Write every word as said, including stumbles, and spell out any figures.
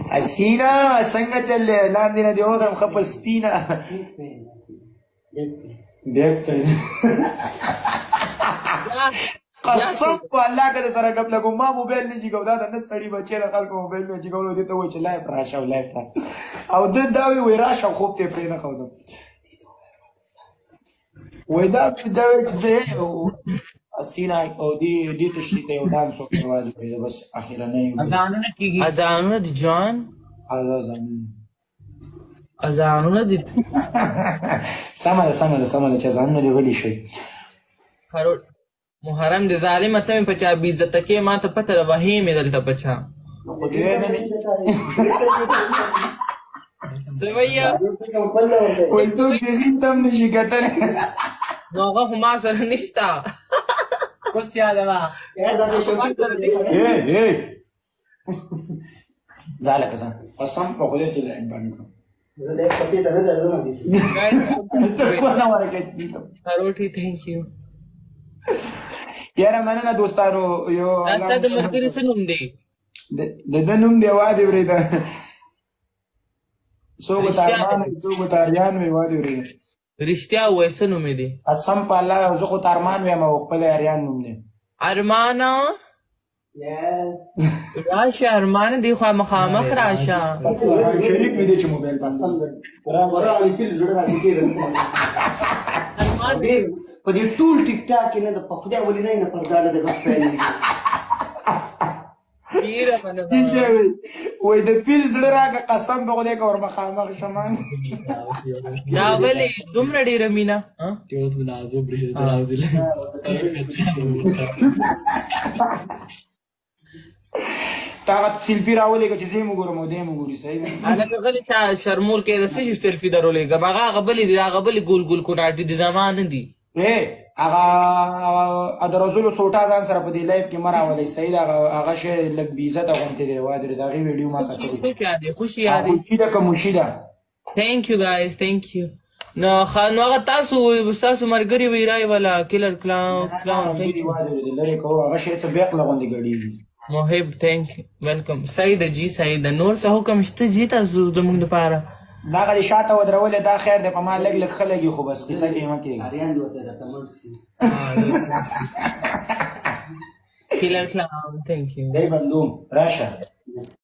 حسینه څنګه چل دی لاندې نه دې وغم ښه په سپینه بیک پین قسم په الله که د سره ګپ لګو ما موبایل نه جګو دا د نه سړي بچی د خلکو موبایل مې جګولو دې ته وایي چې لایف راشه او لایف را او ده دا وایي وایي راشه او خوب ته یې پرې نه ښودم وایي دا دا وایي چې زه حسینه او دې دې تشریح ته یو ډانس وکړې واجب دی بس اخرنی اذانونه کېږي اذانونه دي جان اذانونه اذانونه دي سمه ده سمه ده سمه ده چې اذانونه دې غلي شي خروټ محرم د ظالمه ته مې په چا بې عزته کې ما ته پته ده وهې مې دلته په چا خو دې نه څه وایه وایي څوک دې وین ته هم نشي کتلی نو هغه خو ما سره نشته کوس یاده وه ځه لکه ځه قسم په خدای چې لایټ بند کړم خروټي تھینک یو یاره مننه دوستانو یو ستا د ملګري څه نوم دی د ده نوم دی وادي ورېده څوک ورته ارمان وي څوک ورته اریان وي وادي ورېده رښتیا ووایه څه نوم یې دی قسم په الله زه خو ته ارمان ویم او خپل اریان نوم دی ارمانه راشه ارمانه دی خوا مخامخ راشه شریک مې دی چې موبایل بند په دې ټول ټیک ټاک کې نه د په خدای ولې نه نه پرداله د غږ پیل پیره منه وایي د پیل زړه راکړه قسم په خدای که ور مخامخ شم دا ولې دومره ډېره مینه تا هغه سیلفي راولېږه چې زه یې وګورم او دی یې وګوري صحیح ده هلکه غلي چا شرمول کې د څه شي سیلفي درولېږم هغه هغه بلې دي هغه بلې ګول ګول کوناټي دي زما نه دي هغه د رسولو سوټا ځان سره په دې لایف کې مه راولئ صحیح ده هغه شی لږ بې عزته غوندې دی وادرې د هغې ویډیو ما کتلی خوشي یادې خوشي ده که موشي ده تھینک یو گایز تھینک یو نو نو هغه تاسو ستاسو ملګري وی رای والا کلر کلاون کلاون وادرې د لرې کوو هغه شی څه بیقله غوندې ګډېږي محب تھینک یو ویلکم سعید جی سعید نور څه حکم شته جی تاسو زموږ دپاره دغه دې شاته ودرولې دا خیر دی په ما لږ لږ ښه لګي خو بس قصه کې یې مه کېږي اریان دې ورته درته مړ شي کلر کلاون تھینک یو دی بندوم راشه